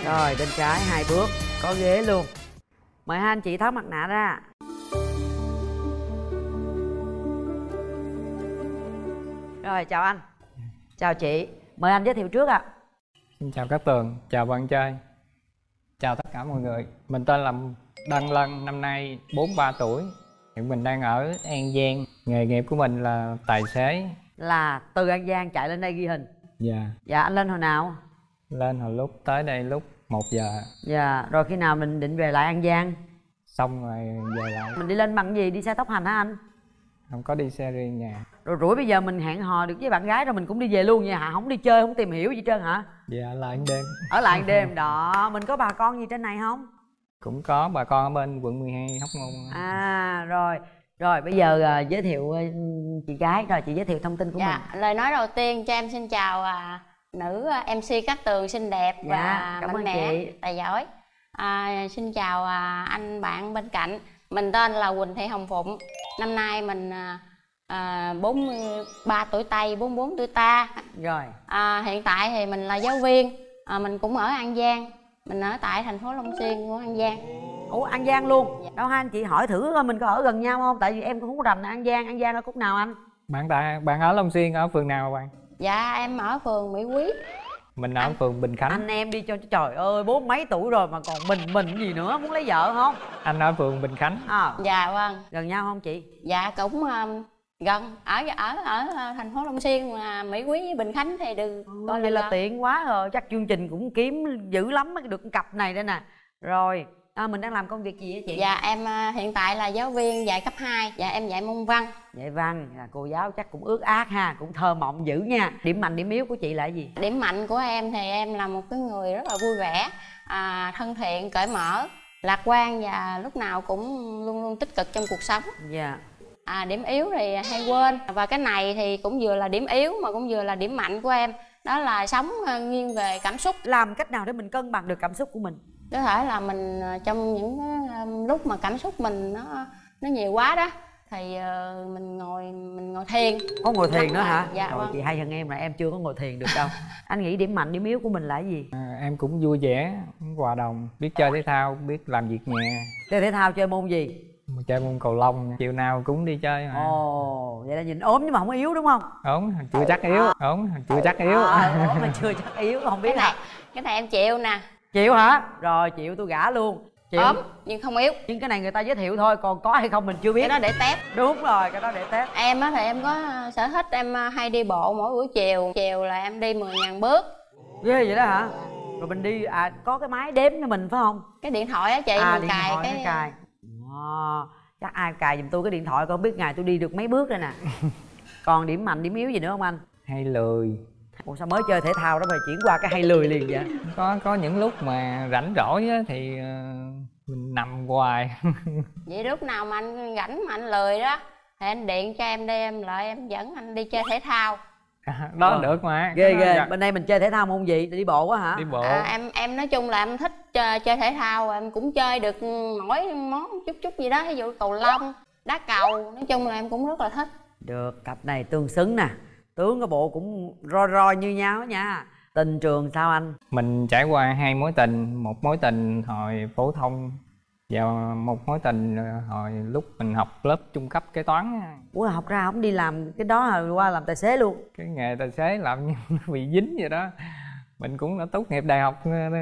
Rồi bên trái 2 bước, có ghế luôn. Mời hai anh chị tháo mặt nạ ra. Rồi chào anh. Chào chị. Mời anh giới thiệu trước ạ. Xin chào Cát Tường, chào bạn trai, chào tất cả mọi người. Mình tên là Đăng Lân, năm nay 43 tuổi. Hiện mình đang ở An Giang. Nghề nghiệp của mình là tài xế. Là từ An Giang chạy lên đây ghi hình? Dạ. Dạ, anh lên hồi nào? Lên hồi lúc tới đây lúc 1 giờ. Dạ, rồi khi nào mình định về lại An Giang? Xong rồi về lại. Mình đi lên bằng gì? Đi xe tốc hành hả anh? Không có đi xe riêng nhà. Rồi rủi bây giờ mình hẹn hò được với bạn gái rồi mình cũng đi về luôn vậy hả? Không đi chơi, không tìm hiểu gì trơn hả? Dạ, lại đêm. Ở lại đêm đó. Mình có bà con gì trên này không? Cũng có bà con ở bên quận 12 Hóc Môn. À rồi. Rồi bây giờ giới thiệu chị gái. Rồi chị giới thiệu thông tin của mình. Lời nói đầu tiên cho em xin chào nữ MC Cát Tường xinh đẹp và mạnh mẽ, tài giỏi. Xin chào anh bạn bên cạnh. Mình tên là Quỳnh Thị Hồng Phụng. Năm nay mình 43 tuổi Tây, 44 tuổi Ta. Rồi. Hiện tại thì mình là giáo viên. Mình cũng ở An Giang. Mình ở tại thành phố Long Xuyên của An Giang. Ủa An Giang luôn? Dạ. Đâu hai anh chị hỏi thử coi mình có ở gần nhau không? Tại vì em cũng không có rành An Giang. An Giang ở khúc nào anh? Bạn ở Long Xuyên ở phường nào bạn? Dạ em ở phường Mỹ Quý. Mình ở phường Bình Khánh. Anh em đi cho trời ơi 40 mấy tuổi rồi mà còn mình gì nữa, muốn lấy vợ không? Anh ở phường Bình Khánh. Dạ vâng. Gần nhau không chị? Dạ cũng gần, ở thành phố Long Xuyên mà Mỹ Quý với Bình Khánh thì được. Vậy là tiện quá rồi, chắc chương trình cũng kiếm dữ lắm mới được cặp này đây nè. Rồi mình đang làm công việc gì hả chị? Dạ em hiện tại là giáo viên dạy cấp 2. Dạ em dạy môn văn. Dạy văn, cô giáo chắc cũng ước ác ha, cũng thơ mộng dữ nha. Điểm mạnh điểm yếu của chị là gì? Điểm mạnh của em thì em là một cái người rất là vui vẻ, thân thiện, cởi mở, lạc quan và lúc nào cũng luôn luôn tích cực trong cuộc sống. Dạ. Điểm yếu thì hay quên. Và cái này thì cũng vừa là điểm yếu mà cũng vừa là điểm mạnh của em. Đó là sống nghiêng về cảm xúc. Làm cách nào để mình cân bằng được cảm xúc của mình? Có thể là mình trong những cái lúc mà cảm xúc mình nó nhiều quá đó thì mình ngồi thiền. Có ngồi thiền nữa hả? Dạ rồi vâng. Chị hay hơn em là em chưa có ngồi thiền được đâu. Anh nghĩ điểm mạnh điểm yếu của mình là cái gì? Em cũng vui vẻ, hòa đồng, biết chơi thể thao, biết làm việc nhà. Chơi thể thao chơi môn gì? Chơi môn cầu lông, chiều nào cũng đi chơi mà. Ồ, vậy là nhìn ốm nhưng mà không có yếu đúng không? Ốm chưa chắc yếu. Ốm chưa chắc yếu. Ốm mà chưa chắc yếu, không biết cái này em chịu nè. Chịu hả? Rồi chịu, tôi gả luôn. Chịu. Ốm nhưng không yếu. Nhưng cái này người ta giới thiệu thôi, còn có hay không mình chưa biết. Cái đó để test. Đúng rồi, cái đó để test. Em á thì em có sở thích em hay đi bộ mỗi buổi chiều. Chiều là em đi 10.000 bước. Ghê vậy đó hả? Rồi mình đi có cái máy đếm cho mình phải không? Cái điện thoại á chị, mình cài. Chắc ai cài giùm tôi cái điện thoại con biết ngày tôi đi được mấy bước đây nè. Còn điểm mạnh điểm yếu gì nữa không anh? Hay lười. Ủa sao mới chơi thể thao đó mà chuyển qua cái hay lười liền vậy? Có những lúc mà rảnh rỗi á thì mình nằm hoài. Vậy lúc nào mà anh rảnh mà anh lười đó thì anh điện cho em đi, em lại em dẫn anh đi chơi thể thao. Đó được mà. Ghê. Bên đây mình chơi thể thao môn gì? Đi bộ á hả? Đi bộ. Em nói chung là em thích chơi thể thao, em cũng chơi được mỗi món chút gì đó, ví dụ cầu lông, đá cầu, nói chung là em cũng rất là thích. Được, cặp này tương xứng nè. Tướng cái bộ cũng roi như nhau nha. Tình trường sao anh? Mình trải qua 2 mối tình. Một mối tình hồi phổ thông và một mối tình hồi lúc mình học lớp trung cấp kế toán. Ủa học ra không đi làm cái đó rồi qua làm tài xế luôn? Cái nghề tài xế làm như nó bị dính vậy đó. Mình cũng đã tốt nghiệp đại học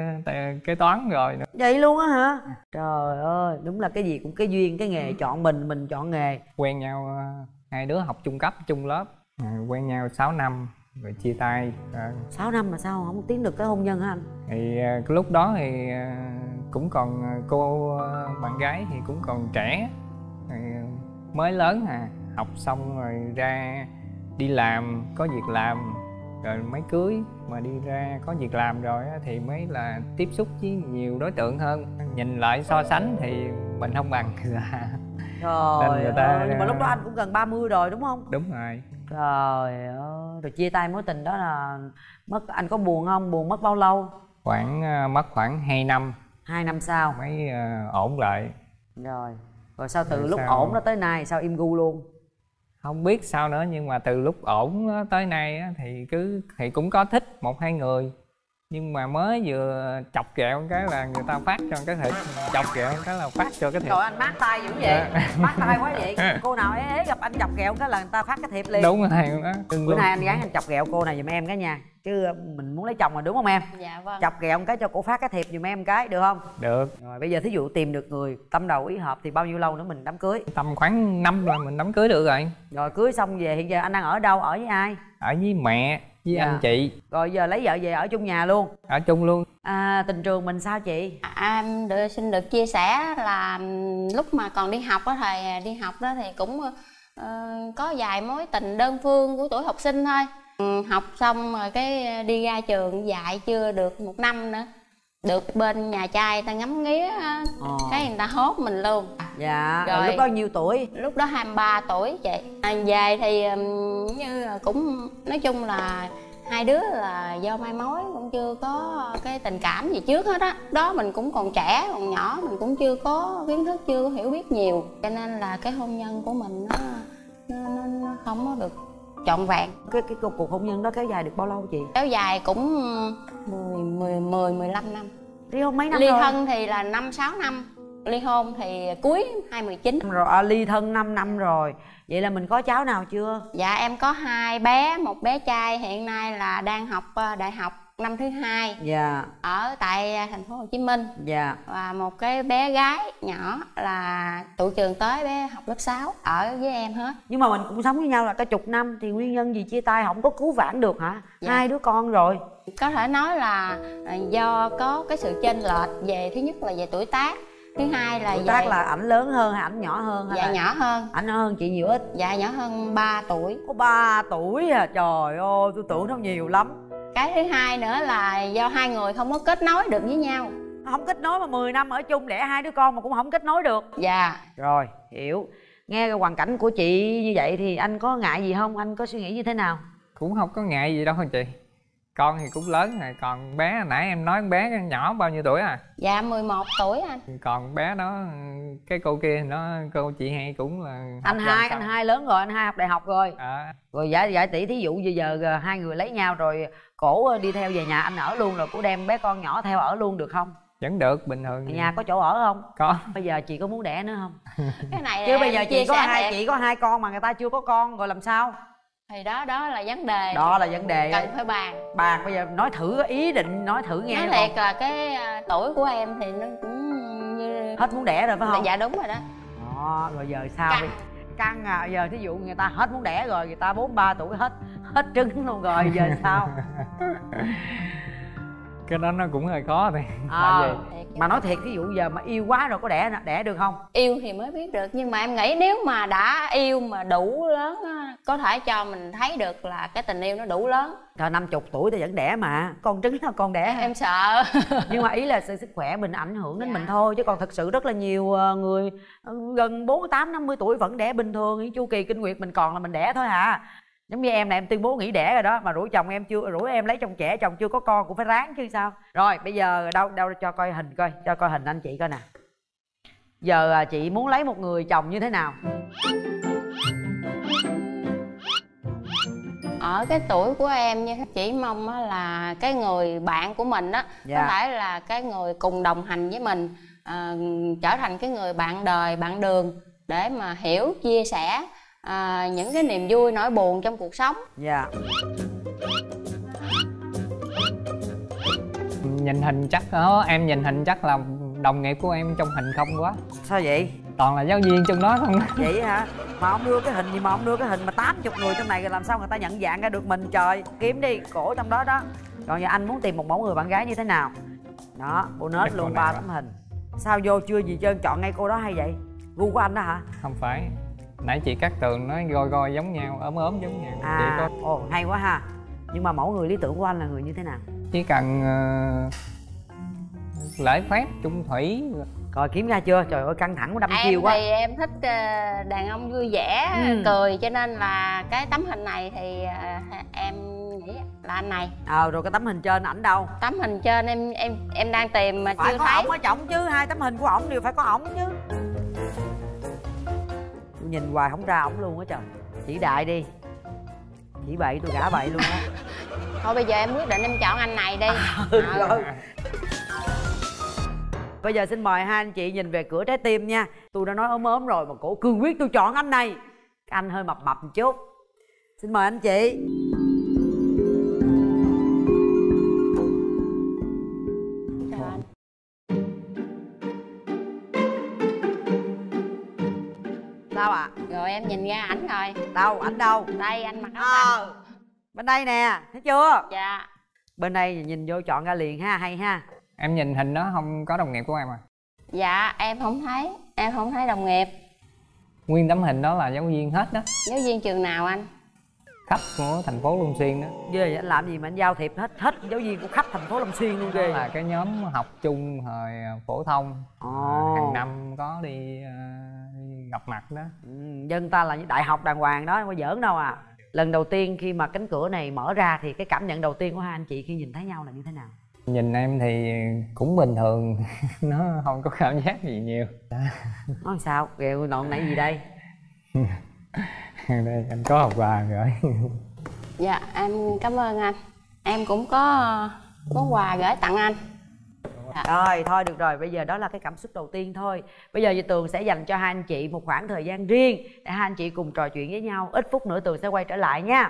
kế toán rồi nữa. Vậy luôn á hả? Trời ơi, đúng là cái gì cũng cái duyên, cái nghề chọn mình chọn nghề. Quen nhau, 2 đứa học trung cấp chung lớp, quen nhau 6 năm rồi chia tay. 6 năm mà sao không tiến được tới hôn nhân hả anh? Thì cái lúc đó thì cũng còn cô bạn gái thì cũng còn trẻ, mới lớn học xong rồi ra đi làm, có việc làm rồi mới cưới. Mà đi ra có việc làm rồi thì mới là tiếp xúc với nhiều đối tượng hơn. Nhìn lại so sánh thì mình không bằng người ta. Trời ơi, nhưng mà lúc đó anh cũng gần 30 rồi đúng không? Đúng rồi. Trời ơi, rồi chia tay mối tình đó là mất, anh có buồn không? Buồn mất bao lâu? Mất khoảng 2 năm. 2 năm sau mới ổn lại. Rồi sao từ lúc ổn đó tới nay sao im gu luôn? Không biết sao nữa, nhưng mà từ lúc ổn tới nay thì cũng có thích 1-2 người. Nhưng mà mới vừa chọc kẹo cái là người ta phát cho cái thịt, chọc kẹo cái là phát cho cái thịt. Trời, anh mát tay dữ vậy. Mát tay quá vậy. Cô nào ế gặp anh chọc kẹo cái là người ta phát cái thiệp liền. Đúng rồi đó. Bữa nay anh gắng anh chọc kẹo cô này giùm em cái nha, chứ mình muốn lấy chồng mà, đúng không em? Dạ vâng. Chọc kẹo một cái cho cô phát cái thiệp giùm em cái được không? Được. Rồi bây giờ thí dụ tìm được người tâm đầu ý hợp thì bao nhiêu lâu nữa mình đám cưới? Tầm khoảng năm là mình đám cưới được rồi. Rồi cưới xong về hiện giờ anh đang ở đâu, ở với ai? Ở với mẹ với anh chị. Rồi giờ lấy vợ về ở chung nhà luôn? Ở chung luôn. Tình trường mình sao chị? Em xin được chia sẻ là lúc mà còn đi học á, thầy đi học đó thì cũng có vài mối tình đơn phương của tuổi học sinh thôi. Học xong rồi cái đi ra trường dạy chưa được 1 năm nữa, được bên nhà trai ta ngắm nghía cái người ta hốt mình luôn. Dạ. Rồi lúc đó nhiêu tuổi? Lúc đó 23 tuổi chị. Về thì như cũng nói chung là hai đứa là do mai mối, cũng chưa có cái tình cảm gì trước hết á. Đó mình cũng còn trẻ còn nhỏ, mình cũng chưa có kiến thức, chưa có hiểu biết nhiều, cho nên là cái hôn nhân của mình nó không có được trọn vẹn. Cái cuộc hôn nhân đó kéo dài được bao lâu chị? Kéo dài cũng 15 năm. Ly hôn mấy năm Ly rồi? thân thì là 5-6 năm. Ly hôn thì cuối 2019 rồi. Ly thân 5 năm rồi. Vậy là mình có cháu nào chưa? Dạ em có 2 bé, một bé trai hiện nay là đang học đại học năm thứ 2. Dạ. Ở tại thành phố Hồ Chí Minh. Dạ. Và một cái bé gái nhỏ là tụi trường tới, bé học lớp 6 ở với em hết. Nhưng mà mình cũng sống với nhau là cả chục năm thì nguyên nhân gì chia tay không có cứu vãn được hả? Dạ. 2 đứa con rồi. Có thể nói là do có cái sự chênh lệch về, thứ nhất là về tuổi tác, thứ hai là tuổi tác là ảnh lớn hơn hay ảnh nhỏ hơn? Hay dạ là... nhỏ hơn. Ảnh nhỏ hơn chị nhiều ít? Dạ nhỏ hơn 3 tuổi. Có 3 tuổi à? Trời ơi, tôi tưởng nó nhiều lắm. Cái thứ hai nữa là do hai người không có kết nối được với nhau. Không kết nối mà 10 năm ở chung đẻ 2 đứa con mà cũng không kết nối được. Dạ. Rồi, hiểu. Nghe cái hoàn cảnh của chị như vậy thì anh có ngại gì không? Anh có suy nghĩ như thế nào? Cũng không có ngại gì đâu chị. Con thì cũng lớn rồi, còn bé nãy em nói bé nhỏ bao nhiêu tuổi à? Dạ 11 tuổi anh. Còn bé đó, cái cô kia nó, cô chị hai cũng là Anh hai lớn rồi, anh hai học đại học rồi. Rồi giải tỷ thí dụ giờ 2 người lấy nhau rồi cổ đi theo về nhà anh ở luôn, rồi cổ đem bé con nhỏ theo ở luôn được không? Vẫn được, bình thường. Nhà có chỗ ở không? Có. Bây giờ chị có muốn đẻ nữa không? Cái này chứ bây giờ chị có 2 con mà người ta chưa có con rồi làm sao? Thì đó là vấn đề. Đó là vấn đề cần phải bàn. Bây giờ nói thử ý định, nói thử nghe. Nói thiệt là cái tuổi của em thì nó cũng như hết muốn đẻ rồi phải không? Dạ đúng rồi đó. Đó, rồi giờ sao? Căng à. Giờ thí dụ người ta hết muốn đẻ rồi, người ta 43 tuổi hết trứng luôn rồi, giờ sao? Cái đó nó cũng hơi khó thì mà nói thiệt, ví dụ giờ mà yêu quá rồi có đẻ được không? Yêu thì mới biết được, nhưng mà em nghĩ nếu mà đã yêu mà đủ lớn á, có thể cho mình thấy được là cái tình yêu nó đủ lớn. Trời, 50 tuổi thì vẫn đẻ mà, con trứng là con đẻ. Em sợ. Nhưng mà ý là sức khỏe mình ảnh hưởng đến mình thôi, chứ còn thực sự rất là nhiều người gần 48-50 tuổi vẫn đẻ bình thường. Chu kỳ kinh nguyệt mình còn là mình đẻ thôi hả? Giống như em là em tuyên bố nghỉ đẻ rồi đó, mà rủi chồng em chưa, rủi em lấy chồng trẻ, chồng chưa có con cũng phải ráng chứ sao. Rồi bây giờ đâu cho coi hình coi, cho coi hình anh chị coi nè. Giờ chị muốn lấy một người chồng như thế nào? Ở cái tuổi của em như chỉ mong là cái người bạn của mình á, có thể là cái người cùng đồng hành với mình, trở thành cái người bạn đời, bạn đường, để mà hiểu, chia sẻ những cái niềm vui, nỗi buồn trong cuộc sống. Dạ. Nhìn hình chắc đó, em nhìn hình chắc là đồng nghiệp của em trong hình không quá. Sao vậy? Toàn là giáo viên trong đó không. Vậy hả? Mà ông đưa cái hình gì mà ông đưa cái hình mà 80 người trong này rồi làm sao người ta nhận dạng ra được mình trời. Kiếm đi, cổ trong đó đó. Còn giờ anh muốn tìm một mẫu người bạn gái như thế nào? Đó, bonus luôn 3 tấm hình. Sao vô chưa gì trơn, chọn ngay cô đó hay vậy? Gu của anh đó hả? Không phải. Nãy chị Cát Tường nói goi giống nhau, ốm giống nhau. Ồ, hay quá ha. Nhưng mà mẫu người lý tưởng của anh là người như thế nào? Chỉ cần lễ phép, chung thủy. Rồi kiếm ra chưa? Trời ơi căng thẳng, đâm chiêu quá. Em thì em thích đàn ông vui vẻ, cười, cho nên là cái tấm hình này thì em nghĩ là anh này. Rồi cái tấm hình trên ảnh đâu? Tấm hình trên em đang tìm mà phải chưa có thấy. Ổng ở trọng chứ, 2 tấm hình của ổng đều phải có ổng chứ. Tôi nhìn hoài không ra ổng luôn á trời. Chỉ đại đi. Chỉ bậy tôi gả bậy luôn á. Thôi bây giờ em quyết định em chọn anh này đi. Rồi. Bây giờ xin mời hai anh chị nhìn về cửa trái tim nha. Tôi đã nói ốm ốm rồi mà cổ cương quyết tôi chọn anh này. Cái anh hơi mập mập một chút. Xin mời anh chị. Chào anh. Sao ạ? Rồi em nhìn ra ảnh rồi. Đâu? Ảnh đâu? Đây anh mặc áo xanh. Bên đây nè, thấy chưa? Dạ. Bên đây nhìn vô chọn ra liền ha, hay ha. Em nhìn hình đó không có đồng nghiệp của em à? Dạ em không thấy đồng nghiệp. Nguyên tấm hình đó là giáo viên hết đó. Giáo viên trường nào anh? Khắp của thành phố Long Xuyên đó. Ghê vậy, anh làm gì mà anh giao thiệp hết giáo viên của khắp thành phố Long Xuyên luôn Đó ghê. là cái nhóm học chung hồi phổ thông. Hàng năm có đi gặp mặt đó. Dân ta là đại học đàng hoàng đó, không có giỡn đâu à. Lần đầu tiên khi mà cánh cửa này mở ra thì cái cảm nhận đầu tiên của hai anh chị khi nhìn thấy nhau là như thế nào? Nhìn em thì cũng bình thường. Nó không có cảm giác gì nhiều. Nói sao? Kìa nọn nãy gì đây? Đây anh có học quà gửi. Dạ em cảm ơn anh. Em cũng có quà gửi tặng anh. Rồi thôi được rồi, bây giờ đó là cái cảm xúc đầu tiên thôi. Bây giờ Tường sẽ dành cho hai anh chị một khoảng thời gian riêng để hai anh chị cùng trò chuyện với nhau. Ít phút nữa Tường sẽ quay trở lại nha.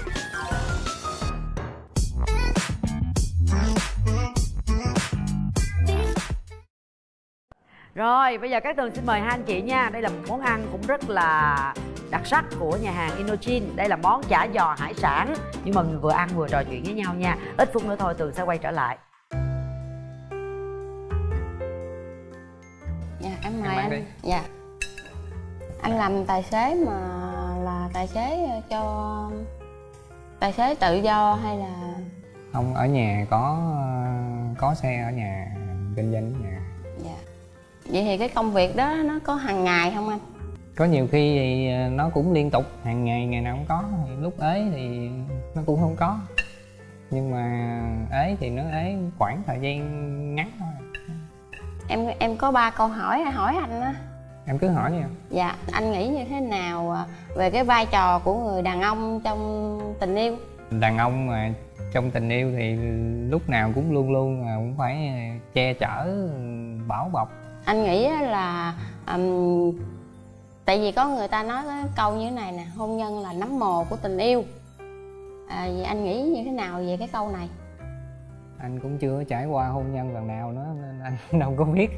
Rồi bây giờ các Tường xin mời hai anh chị nha. Đây là một món ăn cũng rất là đặc sắc của nhà hàng Inochin. Đây là món chả giò hải sản. Nhưng mà mình vừa ăn vừa trò chuyện với nhau nha. Ít phút nữa thôi Tường sẽ quay trở lại. Dạ em mời anh. Đi. Dạ. Anh làm tài xế mà là tài xế cho tài xế tự do hay là không? Ở nhà có xe ở nhà, kinh doanh ở nhà. Dạ. Vậy thì cái công việc đó nó có hàng ngày không anh? Có nhiều khi thì nó cũng liên tục, hàng ngày ngày nào cũng có. Thì lúc ế thì nó cũng không có. Nhưng mà ế thì nó ế khoảng thời gian ngắn thôi. Em có 3 câu hỏi anh á. Em cứ hỏi nha. Dạ, anh nghĩ như thế nào về cái vai trò của người đàn ông trong tình yêu? Đàn ông mà trong tình yêu thì lúc nào cũng luôn luôn cũng phải che chở, bảo bọc. Anh nghĩ là tại vì có người ta nói cái câu như thế này nè, hôn nhân là nấm mồ của tình yêu. Vậy anh nghĩ như thế nào về cái câu này? Anh cũng chưa trải qua hôn nhân lần nào nữa nên anh đâu có biết.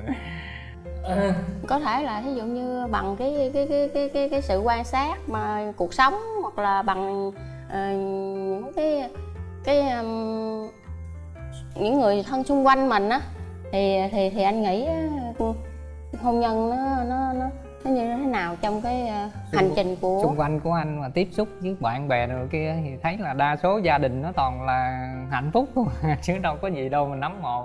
Có thể là ví dụ như bằng cái sự quan sát mà cuộc sống, hoặc là bằng những những người thân xung quanh mình á, thì anh nghĩ hôn nhân nó như thế nào trong cái hành trình của xung quanh của anh mà tiếp xúc với bạn bè rồi kia thì thấy là đa số gia đình nó toàn là hạnh phúc thôi chứ đâu có gì đâu mà nấm mồ.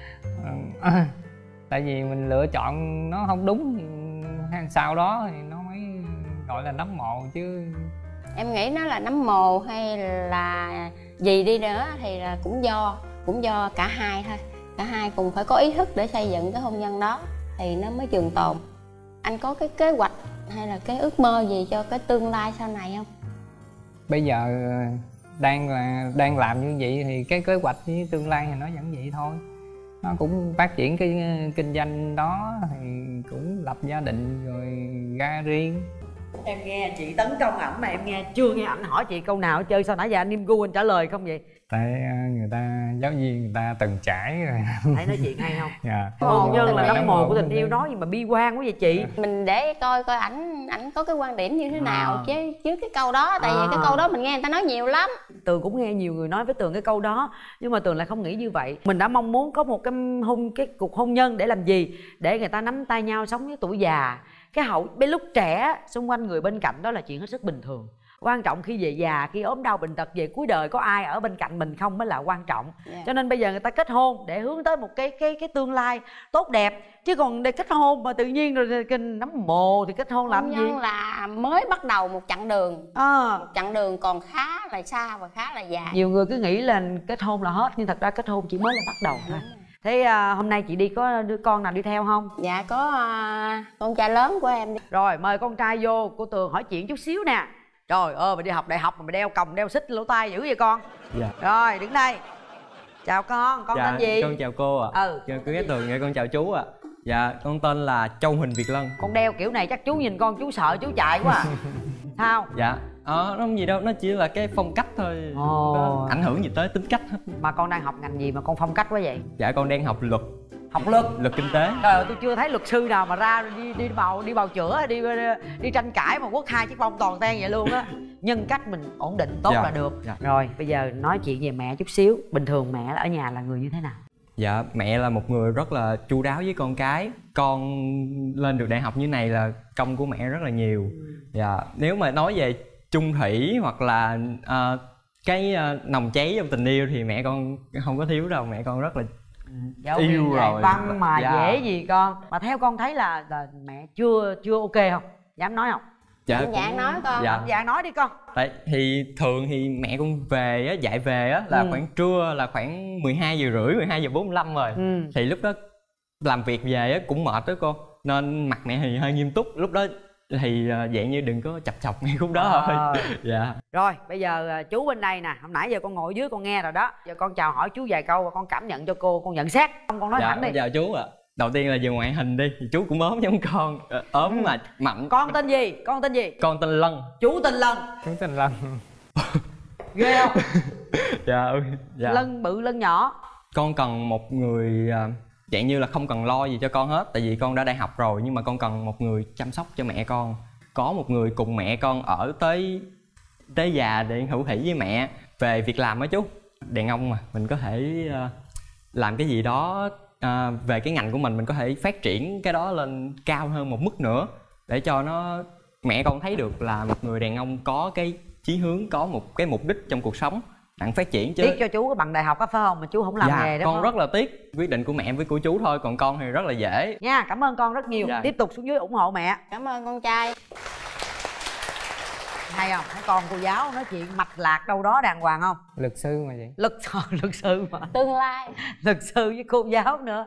Tại vì mình lựa chọn nó không đúng sau đó thì nó mới gọi là nấm mồ chứ. Em nghĩ nó là nấm mồ hay là gì đi nữa thì là cũng do cả hai thôi. Cả hai cùng phải có ý thức để xây dựng cái hôn nhân đó thì nó mới trường tồn. Anh có cái kế hoạch hay là cái ước mơ gì cho cái tương lai sau này không? Bây giờ đang làm như vậy thì cái kế hoạch với tương lai thì nó vẫn vậy thôi. Nó cũng phát triển cái kinh doanh đó thì cũng lập gia đình rồi ra riêng. Em nghe chị tấn công ảnh mà em chưa nghe ảnh hỏi chị câu nào hết trơn. Sao nãy giờ anh im gu anh trả lời không vậy? Tại người ta giáo viên người ta từng trải rồi. Thấy nói chuyện hay không? Dạ. Hôn nhân là nấm mồ của tình yêu, nói gì mà bi quan quá vậy chị? Mình để coi ảnh có cái quan điểm như thế nào chứ cái câu đó. Tại vì cái câu đó mình nghe người ta nói nhiều lắm. Tường cũng nghe nhiều người nói với Tường cái câu đó, nhưng mà Tường lại không nghĩ như vậy. Mình đã mong muốn có một cái cuộc hôn nhân để làm gì? Để người ta nắm tay nhau sống với tuổi già. Cái hậu bên lúc trẻ xung quanh người bên cạnh đó là chuyện hết sức bình thường. Quan trọng khi về già, khi ốm đau bệnh tật, về cuối đời có ai ở bên cạnh mình không mới là quan trọng. Cho nên bây giờ người ta kết hôn để hướng tới một cái tương lai tốt đẹp. Chứ còn để kết hôn mà tự nhiên rồi nấm mồ thì kết hôn làm gì? Hôn nhân là mới bắt đầu một chặng đường. Một chặng đường còn khá là xa và khá là dài. Nhiều người cứ nghĩ là kết hôn là hết, nhưng thật ra kết hôn chỉ mới là bắt đầu thôi. Thế hôm nay chị đi có đứa con nào đi theo không? Dạ có con trai lớn của em đi. Rồi mời con trai vô, cô Tường hỏi chuyện chút xíu nè. Trời ơi, mày đi học đại học mà mày đeo còng đeo xích lỗ tai dữ vậy con? Dạ. Rồi đứng đây. Chào con Dạ, tên gì? con chào cô ạ. Dạ, cô Cát Tường, dạ con chào chú ạ. Dạ, con tên là Châu Huỳnh Việt Lân. Con đeo kiểu này chắc chú nhìn con chú sợ chú chạy quá à. Sao? Dạ, nó không gì đâu, nó chỉ là cái phong cách thôi. Có ảnh hưởng gì tới tính cách hết. Mà con đang học ngành gì mà con phong cách quá vậy? Dạ, con đang học luật. Học luật? Luật kinh tế. Trời ơi, tôi chưa thấy luật sư nào mà ra đi bào chữa, đi tranh cãi mà quất 2 chiếc bông toàn ten vậy luôn á. Nhân cách mình ổn định tốt là được. Rồi bây giờ nói chuyện về mẹ chút xíu. Bình thường mẹ ở nhà là người như thế nào? Dạ, mẹ là một người rất là chu đáo với con cái. Con lên được đại học như này là công của mẹ rất là nhiều. Dạ, nếu mà nói về chung thủy hoặc là cái nồng cháy trong tình yêu thì mẹ con không có thiếu đâu. Mẹ con rất là yêu rồi. Văn mà dễ gì con. Mà theo con thấy là mẹ chưa ok không? Dám nói không? Dạ, dạ nói con. Dạ nói đi con. Tại thì thường thì mẹ con về á, dạy về á là khoảng trưa là khoảng 12:30, 12:45 rồi. Thì lúc đó làm việc về á cũng mệt đó cô, nên mặt mẹ thì hơi nghiêm túc. Lúc đó thì dạng như đừng có chập chọc ngay khúc đó thôi. Dạ. Rồi bây giờ chú bên đây nè, hồi nãy giờ con ngồi dưới con nghe rồi đó. Giờ con chào hỏi chú vài câu và con cảm nhận cho cô, con nhận xét. Con nói thẳng đi. Chào chú ạ. Đầu tiên là về ngoại hình đi, chú cũng ốm giống con, ốm mà mạnh. Con tên gì? Con tên gì? Con tên Lân. Chú tên Lân. Chú tên Lân. Ghê không? Dạ. Lân bự lân nhỏ. Con cần một người dạng như là không cần lo gì cho con hết, tại vì con đã đại học rồi, nhưng mà con cần một người chăm sóc cho mẹ con. Có một người cùng mẹ con ở tới già để hữu hỷ với mẹ. Về việc làm á chú, đàn ông mà mình có thể làm cái gì đó về cái ngành của mình có thể phát triển cái đó lên cao hơn một mức nữa, để cho mẹ con thấy được là một người đàn ông có cái chí hướng, có một cái mục đích trong cuộc sống đặng phát triển chứ. Tiếc cho chú có bằng đại học á phải không, mà chú không làm nghề đó. Con rất là tiếc. Quyết định của mẹ với của chú thôi, còn con thì rất là dễ nha. Cảm ơn con rất nhiều. Tiếp tục xuống dưới ủng hộ mẹ. Cảm ơn con trai. Hay không? Thấy con cô giáo nói chuyện mạch lạc đâu đó đàng hoàng không? Luật sư mà vậy. Luật sư mà. Tương lai. Luật sư với cô giáo nữa.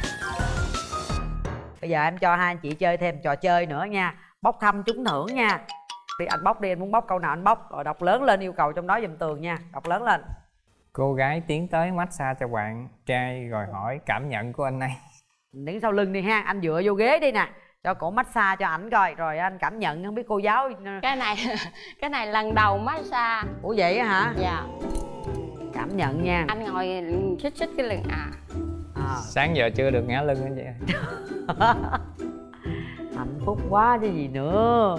Bây giờ em cho hai anh chị chơi thêm trò chơi nữa nha. Bốc thăm trúng thưởng nha. Đi anh bốc đi, anh muốn bốc câu nào anh bốc. Rồi đọc lớn lên yêu cầu trong đó giùm Tường nha. Đọc lớn lên. Cô gái tiến tới massage cho bạn trai rồi hỏi cảm nhận của anh ấy. Đứng sau lưng đi ha, anh dựa vô ghế đi nè, cho cổ massage cho ảnh coi, rồi anh cảm nhận. Không biết cô giáo cái này lần đầu massage. Ủa vậy á hả? Dạ. Cảm nhận nha. Anh ngồi xích cái lưng Sáng giờ chưa được ngã lưng anh chị. Hạnh phúc quá chứ gì nữa.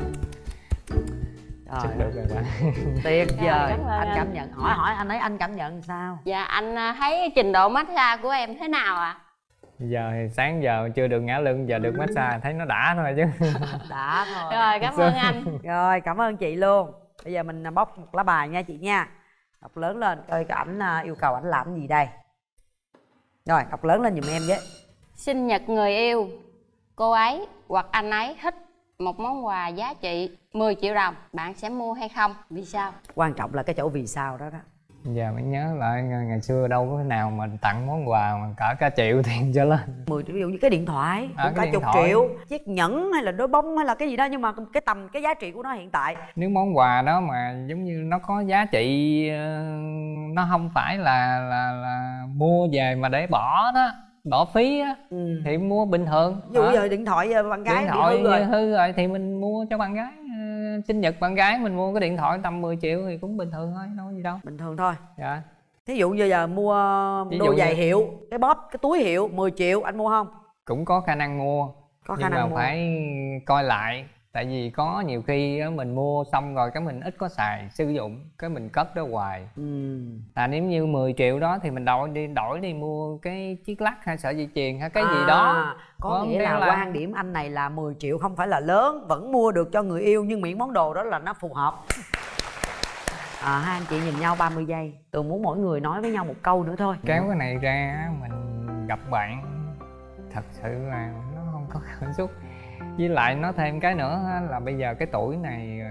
Chắc được rồi bạn. Tuyệt vời. Anh cảm nhận, hỏi anh ấy anh cảm nhận sao? Dạ, anh thấy trình độ massage của em thế nào ạ? Giờ thì sáng giờ chưa được ngã lưng, giờ được massage thấy nó đã thôi chứ. Đã thôi. Rồi, cảm ơn anh. Rồi, cảm ơn chị luôn. Bây giờ mình bóc một lá bài nha chị nha. Đọc lớn lên coi cái ảnh yêu cầu ảnh làm gì đây. Rồi, đọc lớn lên giùm em với. Sinh nhật người yêu, cô ấy hoặc anh ấy thích một món quà giá trị 10 triệu đồng, bạn sẽ mua hay không? Vì sao? Quan trọng là cái chỗ vì sao đó đó. Giờ mới nhớ lại ngày xưa đâu có nào mà tặng món quà mà cả triệu tiền cho lên. 10 triệu, ví dụ như cái điện thoại cũng cả chục triệu, chiếc nhẫn hay là đôi bông hay là cái gì đó, nhưng mà cái giá trị của nó hiện tại. Nếu món quà đó mà giống như nó có giá trị, nó không phải là mua về mà để bỏ đó, bỏ phí á, thì mua bình thường. Ví dụ giờ điện thoại bạn gái điện thoại hư rồi thì mình mua cho bạn gái. Sinh nhật bạn gái mình mua cái điện thoại tầm 10 triệu thì cũng bình thường thôi, đâu có gì đâu. Bình thường thôi. Dạ. Thí dụ như giờ mua đôi giày hiệu, cái bóp, cái túi hiệu 10 triệu anh mua không? Cũng có khả năng mua. Có khả năng nhưng mà phải coi lại. Tại vì có nhiều khi mình mua xong rồi cái mình ít có xài, sử dụng, cái mình cất đó hoài. Là nếu như 10 triệu đó thì mình đổi đi mua cái chiếc lắc hay sợi dây chuyền hay cái gì đó. Có nghĩa là quan điểm anh này là 10 triệu không phải là lớn, vẫn mua được cho người yêu, nhưng miễn món đồ đó là nó phù hợp. Hai anh chị nhìn nhau 30 giây. Tường muốn mỗi người nói với nhau một câu nữa thôi. Kéo cái này ra mình gặp bạn thật sự là nó không có cảm xúc. Với lại nói thêm cái nữa là bây giờ cái tuổi này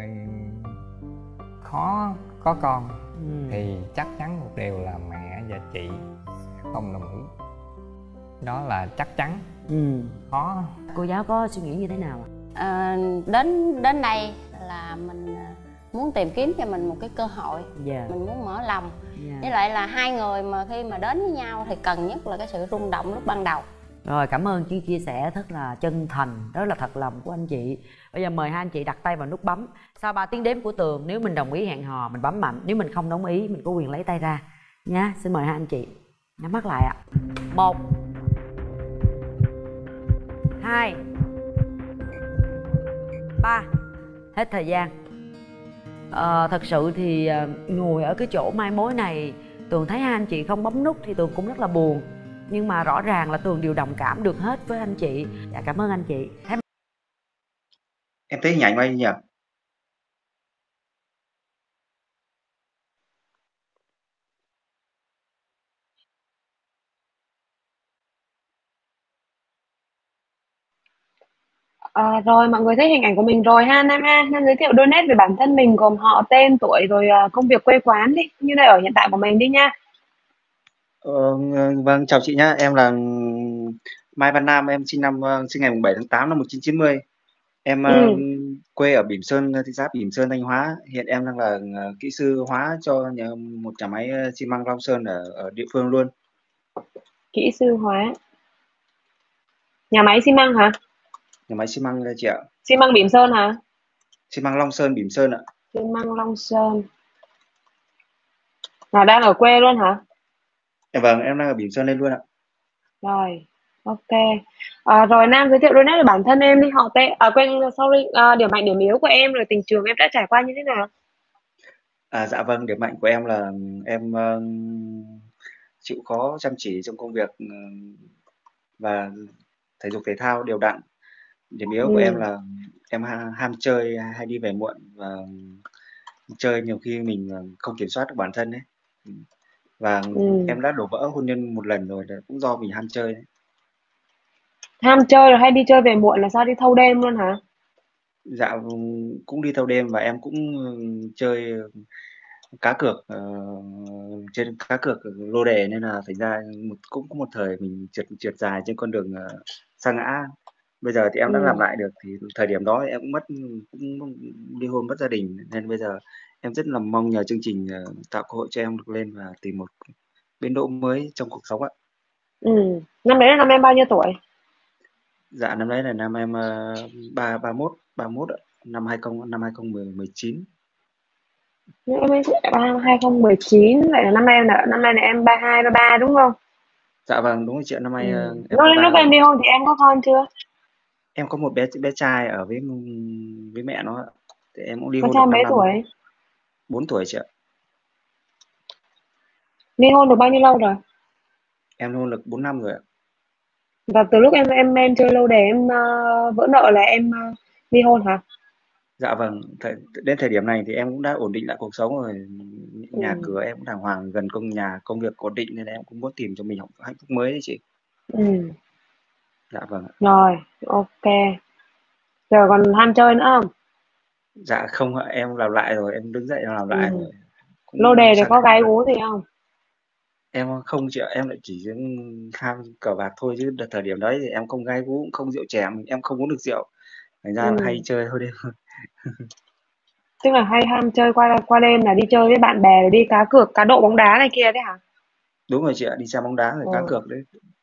khó có con thì chắc chắn một điều là mẹ và chị không đồng ý. Đó là chắc chắn. Khó. Cô giáo có suy nghĩ như thế nào ạ? Đến đây là mình muốn tìm kiếm cho mình một cái cơ hội. Mình muốn mở lòng. Với lại là hai người mà khi mà đến với nhau thì cần nhất là cái sự rung động lúc ban đầu. Rồi, cảm ơn chị chia sẻ rất là chân thành, rất là thật lòng của anh chị. Bây giờ mời hai anh chị đặt tay vào nút bấm. Sau 3 tiếng đếm của Tường, nếu mình đồng ý hẹn hò mình bấm mạnh, nếu mình không đồng ý mình có quyền lấy tay ra nha. Xin mời hai anh chị nhắm mắt lại ạ. 1 2 3. Hết thời gian. Thật sự thì ngồi ở cái chỗ mai mối này, Tường thấy hai anh chị không bấm nút thì Tường cũng rất là buồn. Nhưng mà rõ ràng là Tường đều đồng cảm được hết với anh chị. Dạ, cảm ơn anh chị. Em thấy hình ảnh của anh nhỉ? Rồi mọi người thấy hình ảnh của mình rồi ha Nam ha. Nam giới thiệu đôi nét về bản thân mình gồm họ, tên, tuổi rồi công việc, quê quán đi, như nơi ở hiện tại của mình đi nha. Vâng, chào chị nhá. Em là Mai Văn Nam, em sinh ngày 7 tháng 8 năm 1990. Em quê ở Bỉm Sơn, thị xã Bỉm Sơn, Thanh Hóa. Hiện em đang là kỹ sư hóa cho một nhà máy xi măng Long Sơn ở địa phương luôn. Kỹ sư hóa. Nhà máy xi măng hả? Nhà máy xi măng chị ạ. Xi măng Bỉm Sơn hả? Xi măng Long Sơn, Bỉm Sơn ạ. Xi măng Long Sơn. Đang ở quê luôn hả? Vâng, em đang ở Bỉm Sơn lên luôn ạ. Rồi, ok. Rồi Nam giới thiệu đôi nét về bản thân em đi, họ, tên, điểm mạnh điểm yếu của em rồi tình trường em đã trải qua như thế nào? Dạ vâng, điểm mạnh của em là em chịu khó chăm chỉ trong công việc và thể dục thể thao đều đặn. Điểm yếu của em là em ham chơi, hay đi về muộn và chơi nhiều khi mình không kiểm soát được bản thân ấy. Và em đã đổ vỡ hôn nhân một lần rồi, cũng do mình ham chơi đấy. Ham chơi rồi hay đi chơi về muộn là sao, đi thâu đêm luôn hả? Dạ cũng đi thâu đêm và em cũng chơi cá cược, trên cá cược lô đề, nên là thành ra cũng có một thời mình trượt dài trên con đường sa ngã. Bây giờ thì em đã làm lại được, thì thời điểm đó thì em cũng ly hôn, mất gia đình, nên bây giờ em rất là mong nhờ chương trình tạo cơ hội cho em được lên và tìm một bến đỗ mới trong cuộc sống ạ. Năm đấy là năm em bao nhiêu tuổi? Dạ năm đấy là năm em 31 ạ, năm 2019. Em ấy 2019, vậy là năm nay là em 32 33 đúng không? Dạ vâng, đúng rồi chị ạ, năm nay em Lúc em đi hôn thì em có con chưa? em có một bé trai ở với mẹ nó ạ. Thì em cũng ly Con hôn trai được 5 mấy năm. tuổi? 4 tuổi chị ạ. Ly hôn được bao nhiêu lâu rồi? Em ly hôn được 4 năm rồi ạ. Và từ lúc em chơi lâu để em vỡ nợ là em ly hôn hả? Dạ vâng, đến thời điểm này thì em cũng đã ổn định lại cuộc sống rồi. Nhà cửa em cũng đàng hoàng, gần công việc ổn định, nên là em cũng muốn tìm cho mình hạnh phúc mới đấy chị. Dạ vâng ạ. Rồi, ok. Giờ còn ham chơi nữa không? Dạ không ạ, em làm lại rồi, em đứng dậy em làm lại rồi. Lô đề thì có gái gú gì không? Em không chị ạ, em lại chỉ ham cờ bạc thôi, chứ thời điểm đấy thì em không gái gú, cũng không rượu chè, em không uống được rượu, thành ra là hay chơi thôi đêm. Tức là hay ham chơi qua đêm là đi chơi với bạn bè, rồi đi cá cược, cá độ bóng đá này kia đấy hả? Đúng rồi chị ạ, đi xem bóng đá rồi cá cược đấy.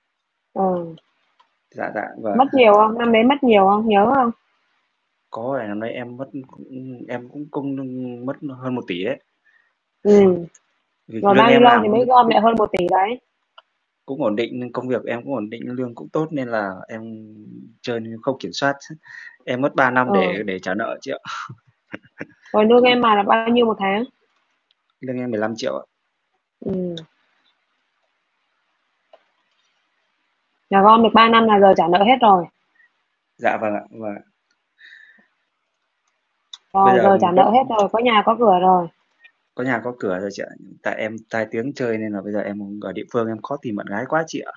Dạ vâng. Mất nhiều không? Năm đấy mất nhiều không? Nhớ không? Có, năm đấy em cũng mất hơn 1 tỷ đấy. Rồi bao nhiêu lâu thì mới gom lại hơn 1 tỷ đấy? Cũng ổn định, công việc em cũng ổn định, lương cũng tốt, nên là em chơi không kiểm soát. Em mất 3 năm để trả nợ chị ạ. Rồi lương em mà là bao nhiêu một tháng? Lương em 15 triệu ạ. Nhà gom được 3 năm là giờ trả nợ hết rồi. Dạ vâng ạ, vâng. Rồi giờ trả nợ hết rồi, có nhà có cửa rồi. Có nhà có cửa rồi chị ạ. Tại em tai tiếng chơi nên là bây giờ em ở địa phương em khó tìm bạn gái quá chị ạ.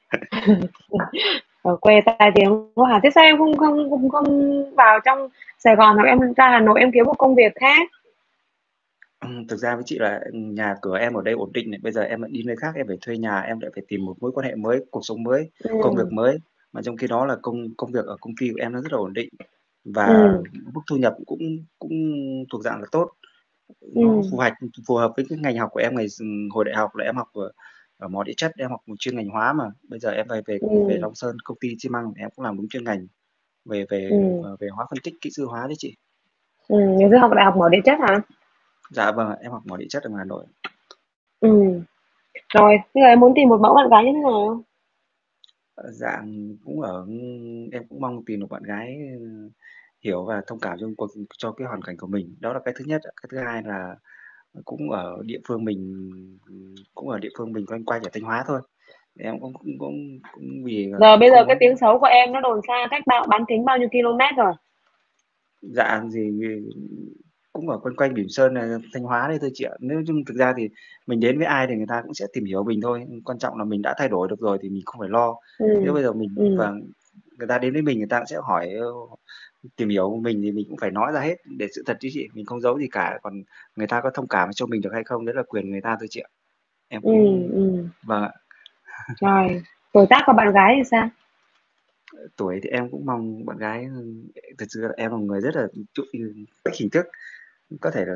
Ở quê tai tiếng quá hả? Thế sao em không vào trong Sài Gòn, hoặc em ra Hà Nội em kiếm một công việc khác? Thực ra với chị là nhà cửa em ở đây ổn định này, bây giờ em lại đi nơi khác, em phải thuê nhà, em lại phải tìm một mối quan hệ mới, cuộc sống mới, công việc mới, mà trong khi đó là công việc ở công ty của em nó rất là ổn định và mức thu nhập cũng thuộc dạng là tốt, nó Ừ. phù hợp với cái ngành học của em. Hồi đại học là em học ở mỏ địa chất, em học một chuyên ngành hóa, mà bây giờ em về về về Ừ. Long Sơn công ty xi măng, em cũng làm đúng chuyên ngành về về Ừ. về hóa phân tích, kỹ sư hóa đấy chị. Ừ. Ngày xưa học đại học mỏ địa chất hả? Dạ vâng ạ, em học mỏ địa chất ở Hà Nội. Ừ. Rồi bây giờ em muốn tìm một mẫu bạn gái như thế nào? Dạng cũng em cũng mong tìm được bạn gái hiểu và thông cảm cho cái hoàn cảnh của mình, đó là cái thứ nhất. Cái thứ hai là cũng ở địa phương mình, loanh quanh ở Thanh Hóa thôi. Em cũng vì Giờ bây giờ không cái muốn. tiếng xấu của em nó đồn xa cách bán kính bao nhiêu km rồi? Dạ gì cũng ở quanh quanh Bỉm Sơn này, Thanh Hóa đây thôi chị ạ. Nếu nhưng thực ra thì mình đến với ai thì người ta cũng sẽ tìm hiểu mình thôi, quan trọng là mình đã thay đổi được rồi thì mình không phải lo. Nếu Ừ. bây giờ mình Ừ. và người ta đến với mình, người ta cũng sẽ hỏi, tìm hiểu mình thì mình cũng phải nói ra hết để sự thật chứ chị, mình không giấu gì cả. Còn người ta có thông cảm cho mình được hay không, đấy là quyền người ta thôi chị ạ. Em Ừ. cũng Ừ. vâng ạ. Rồi tuổi tác của bạn gái thì sao? Tuổi thì em cũng mong bạn gái, thật sự là em là một người rất là chuộng thích hình thức, có thể là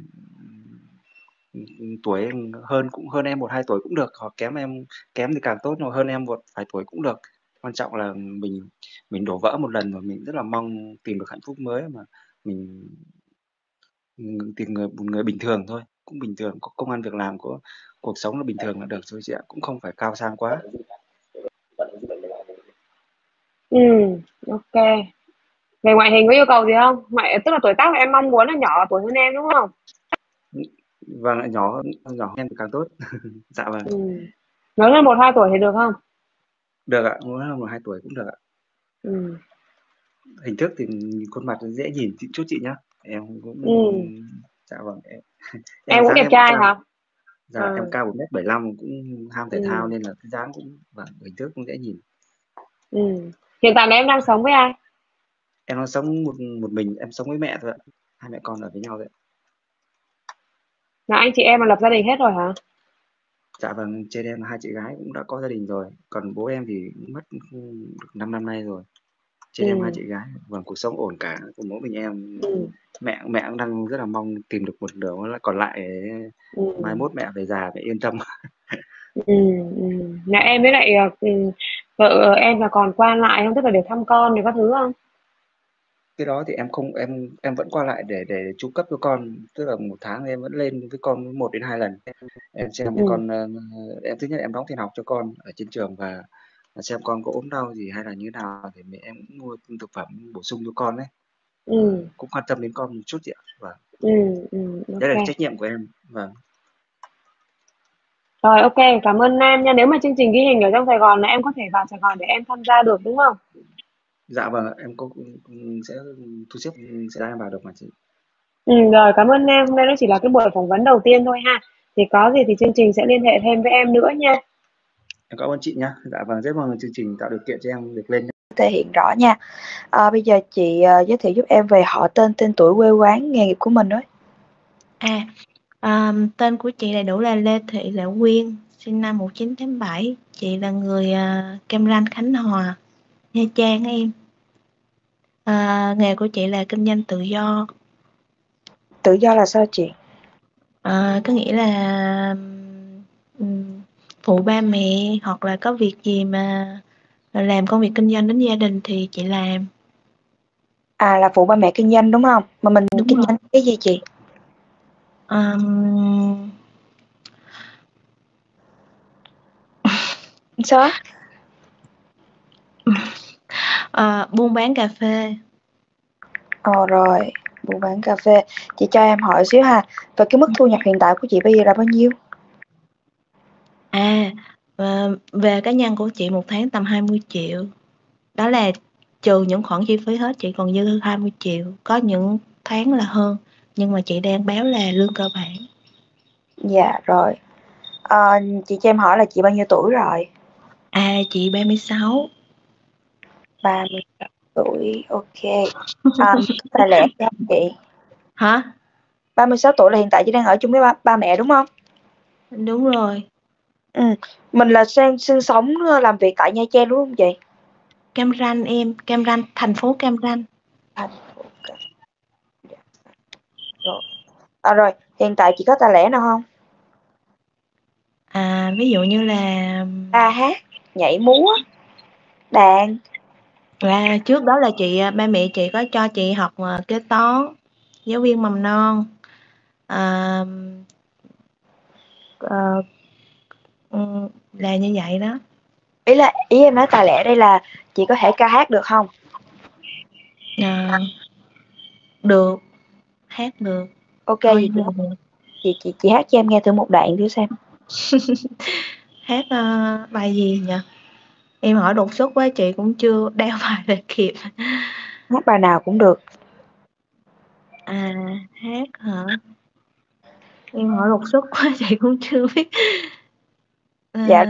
tuổi cũng hơn em 1-2 tuổi cũng được, hoặc kém thì càng tốt, nhưng mà hơn em một vài tuổi cũng được. Quan trọng là mình đổ vỡ một lần rồi, mình rất là mong tìm được hạnh phúc mới, mà mình tìm một người bình thường thôi, cũng bình thường, có công ăn việc làm, có cuộc sống là bình thường là được thôi chị ạ, cũng không phải cao sang quá. Ừ. Ok. Về ngoại hình có yêu cầu gì không? Tức là tuổi tác mà em mong muốn là nhỏ tuổi hơn em đúng không? Và lại nhỏ nhỏ hơn em thì càng tốt. Dạ vâng. Ừ. Lớn hơn 1-2 tuổi thì được không? Được ạ, muốn hơn 1-2 tuổi cũng được ạ. Ừ. Hình thức thì khuôn mặt dễ nhìn chút chị nhá. Em cũng Ừ. dạ vâng, em Em cũng dáng đẹp em cũng trai cao. hả? Dạ em Ừ. cao 1m75, cũng ham thể thao Ừ. nên là cái dáng cũng và hình thức cũng dễ nhìn. Ừ. Hiện tại là em đang sống với ai? Em đang sống một mình, em sống với mẹ thôi ạ. Hai mẹ con ở với nhau đấy. Là anh chị em mà lập gia đình hết rồi hả? Dạ vâng, trên em là hai chị gái cũng đã có gia đình rồi, còn bố em thì mất được 5 năm nay rồi. Trên em hai Ừ. chị gái, vâng, cuộc sống ổn cả, còn mỗi mình em. Ừ. Mẹ cũng đang rất là mong tìm được một nửa còn lại để mai Ừ. mốt mẹ về già mẹ yên tâm. Ừ. Ừ. Nhà em với lại vợ em là còn qua lại không? Tức là để thăm con thì có thứ không? Cái đó thì em không em vẫn qua lại để chu cấp cho con, tức là một tháng thì em vẫn lên với con 1 đến 2 lần. Em xem Ừ. con, em thứ nhất em đóng tiền học cho con ở trên trường, và xem con có ốm đau gì hay là như thế nào thì mẹ em cũng mua thực phẩm bổ sung cho con đấy. Ừ. Cũng quan tâm đến con một chút chị ạ. Và Ừ. Ừ. đấy là Ok. trách nhiệm của em. Vâng. Rồi ok, cảm ơn Nam nha. Nếu mà chương trình ghi hình ở trong Sài Gòn là em có thể vào Sài Gòn để em tham gia được đúng không? Dạ vâng ạ, em sẽ thu xếp, sẽ ra em vào được mà chị. Ừ, rồi cảm ơn Nam. Hôm nay nó chỉ là cái buổi phỏng vấn đầu tiên thôi ha. Thì có gì thì chương trình sẽ liên hệ thêm với em nữa nha. Em cảm ơn chị nhá. Dạ vâng, rất mong chương trình tạo điều kiện cho em được lên. Thể hiện rõ nha. Bây giờ chị giới thiệu giúp em về họ tên tuổi, quê quán, nghề nghiệp của mình đấy. Tên của chị đầy đủ là Lê Thị Lệ Quyên, sinh năm 1987. Chị là người Cam Ranh, Khánh Hòa, Nha Trang em. Nghề của chị là kinh doanh tự do. Tự do là sao chị? Có nghĩa là phụ ba mẹ hoặc là có việc gì mà làm công việc kinh doanh đến gia đình thì chị làm. Là phụ ba mẹ kinh doanh đúng không? Mà mình Đúng kinh rồi. doanh cái gì chị? Sao á? Buôn bán cà phê. Rồi, buôn bán cà phê. Chị cho em hỏi xíu ha. Và cái mức thu nhập hiện tại của chị bây giờ là bao nhiêu? Về cá nhân của chị một tháng tầm 20 triệu. Đó là trừ những khoản chi phí hết, chị còn dư 20 triệu. Có những tháng là hơn, nhưng mà chị đang báo là lương cơ bản. Dạ rồi. Chị cho em hỏi là chị bao nhiêu tuổi rồi? Chị 36. 36 tuổi, ok. Là lẻ cho chị. Hả? 36 tuổi là hiện tại chị đang ở chung với ba mẹ đúng không? Đúng rồi. Mình là sinh sống làm việc tại Nha Trang đúng không chị? Cam Ranh em, Cam Ranh, thành phố Cam Ranh. Rồi. Rồi, Hiện tại chị có tài lẻ nào không? Ví dụ như là Ca hát, nhảy múa, đàn. trước đó là ba mẹ chị có cho chị học kế toán, giáo viên mầm non. À, là như vậy đó. Ý em nói tài lẻ đây là chị có thể ca hát được không? Được, hát được. Ok, Thôi chị hát cho em nghe thử một đoạn thử xem. hát bài gì nhỉ? Em hỏi đột xuất quá, chị cũng chưa đeo bài để kịp. Hát bài nào cũng được. Hát hả? Em hỏi đột xuất quá, chị cũng chưa biết. Dạ.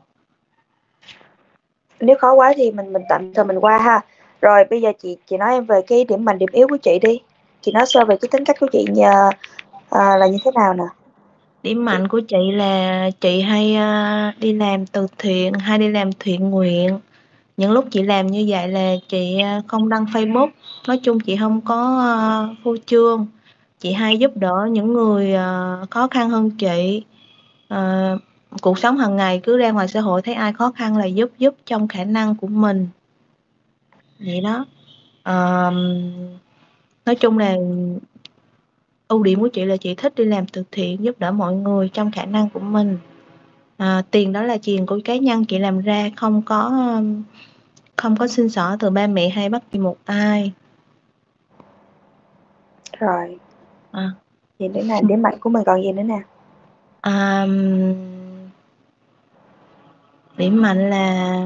Nếu khó quá thì mình tạm thời mình qua ha. Rồi bây giờ chị nói em về cái điểm mạnh điểm yếu của chị đi. Chị nói sơ về cái tính cách của chị là như thế nào nè? Điểm mạnh của chị là chị hay đi làm từ thiện, hay đi làm thiện nguyện. Những lúc chị làm như vậy là chị không đăng Facebook. Nói chung chị không có phô trương. Chị hay giúp đỡ những người khó khăn hơn chị. Cuộc sống hàng ngày cứ ra ngoài xã hội thấy ai khó khăn là giúp trong khả năng của mình. Vậy đó. Nói chung là ưu điểm của chị là chị thích đi làm từ thiện, giúp đỡ mọi người trong khả năng của mình. Tiền đó là tiền của cá nhân chị làm ra, không có xin xỏ từ ba mẹ hay bất kỳ một ai. Rồi. Gì nữa nè, điểm mạnh của mình còn gì nữa nè? Điểm mạnh là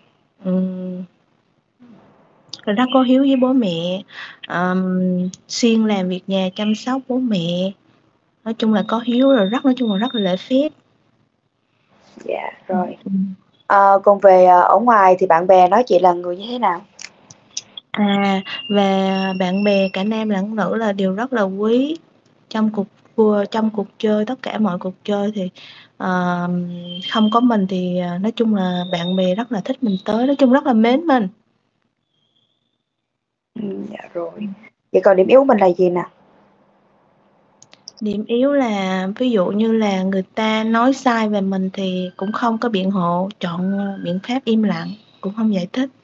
rất có hiếu với bố mẹ, siêng làm việc nhà, chăm sóc bố mẹ. Nói chung là có hiếu rồi nói chung là rất là lễ phép. Dạ rồi. Còn về ở ngoài thì bạn bè nói chị là người như thế nào? Về bạn bè cả nam lẫn nữ là đều rất là quý. Trong cuộc chơi, tất cả mọi cuộc chơi thì không có mình thì nói chung là bạn bè rất là thích mình tới, nói chung rất là mến mình. Dạ rồi. Vậy còn điểm yếu của mình là gì nè? Điểm yếu là ví dụ như là người ta nói sai về mình thì cũng không có biện hộ, chọn biện pháp im lặng, cũng không giải thích.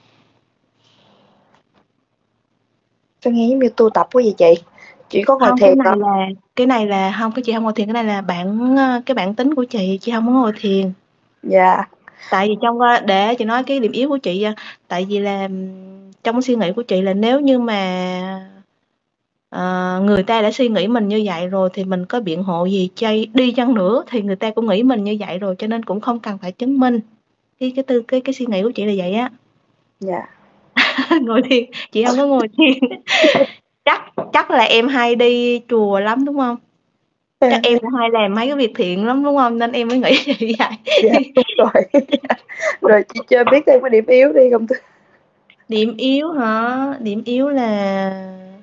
Tôi nghe giống như tu tập quá vậy chị. Chị có ngồi thiền không? Cái này là không, chị không ngồi thiền, cái này là cái bản tính của chị không có ngồi thiền. Dạ. Tại vì để chị nói cái điểm yếu của chị, tại vì là trong cái suy nghĩ của chị là nếu như mà người ta đã suy nghĩ mình như vậy rồi thì mình có biện hộ gì đi chăng nữa thì người ta cũng nghĩ mình như vậy rồi, cho nên cũng không cần phải chứng minh. Cái suy nghĩ của chị là vậy á. Dạ. Ngồi thiền, chị không có ngồi thiền. Chắc là em hay đi chùa lắm đúng không? Chắc em cũng hay làm mấy cái việc thiện lắm đúng không? Nên em mới nghĩ như vậy. Dạ đúng rồi. Rồi chị cho biết thêm cái điểm yếu đi không? Điểm yếu hả? Điểm yếu là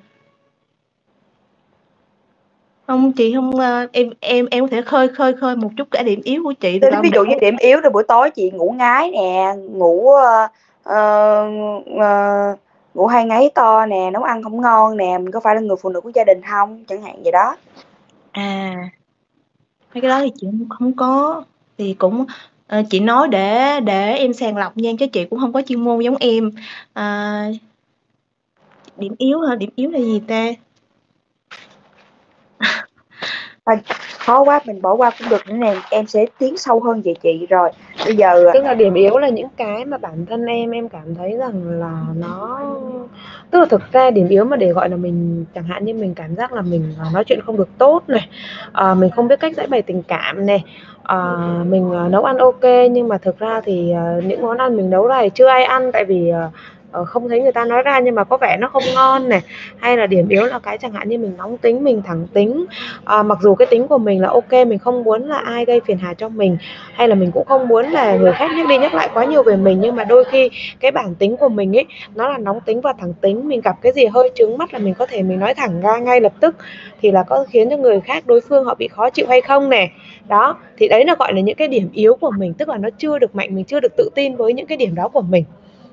không, chị không, em có thể khơi một chút cả điểm yếu của chị được không? Ví dụ như điểm yếu là buổi tối chị ngủ ngái nè, ngủ hay ngáy to nè, nấu ăn không ngon nè, mình có phải là người phụ nữ của gia đình không, chẳng hạn vậy đó. Mấy cái đó thì chị không có, thì cũng chị nói để em sàng lọc nha, chứ chị cũng không có chuyên môn giống em. Điểm yếu hả? Điểm yếu là gì ta? Khó quá, mình bỏ qua cũng được nữa nè, em sẽ tiến sâu hơn về chị. Rồi bây giờ tức là điểm yếu là những cái mà bản thân em cảm thấy rằng là nó, tức là thực ra điểm yếu mà để gọi là mình, chẳng hạn như mình cảm giác là mình nói chuyện không được tốt này, mình không biết cách giải bày tình cảm này, mình nấu ăn ok nhưng mà thực ra thì những món ăn mình nấu ra thì chưa ai ăn, tại vì không thấy người ta nói ra nhưng mà có vẻ nó không ngon này. Hay là điểm yếu là cái chẳng hạn như mình nóng tính, mình thẳng tính, mặc dù cái tính của mình là ok, mình không muốn là ai gây phiền hà cho mình, hay là mình cũng không muốn là người khác nhắc đi nhắc lại quá nhiều về mình, nhưng mà đôi khi cái bản tính của mình ấy nó là nóng tính và thẳng tính, mình gặp cái gì hơi chướng mắt là mình có thể mình nói thẳng ra ngay lập tức, thì là có khiến cho người khác, đối phương họ bị khó chịu hay không nè. Đó, thì đấy là gọi là những cái điểm yếu của mình, tức là nó chưa được mạnh, mình chưa được tự tin với những cái điểm đó của mình.